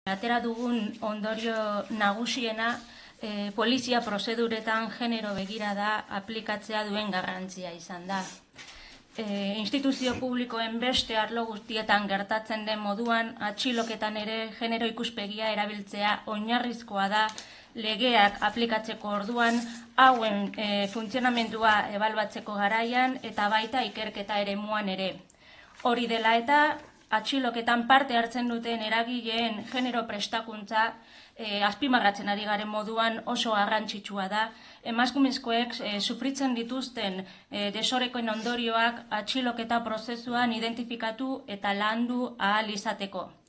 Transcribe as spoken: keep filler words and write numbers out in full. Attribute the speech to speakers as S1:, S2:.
S1: Atera dugun ondorio nagusiena e, polizia prozeduretan genero begirada aplikatzea duen garrantzia izan da. E, instituzio publikoen beste arlo guztietan gertatzen den moduan, atxiloketan ere genero ikuspegia erabiltzea oinarrizkoa da legeak aplikatzeko orduan, hauen e, funtzionamendua ebalbatzeko garaian eta baita ikerketa eremuan ere. Hori dela eta, atxiloketan parte hartzen duten eragileen genero prestakuntza e, azpimarratzen ari garen moduan oso garrantzitsua da. Emakumezkoek e, sufritzen dituzten e, desorekoen ondorioak atxiloketa prozesuan identifikatu eta landu ahal izateko.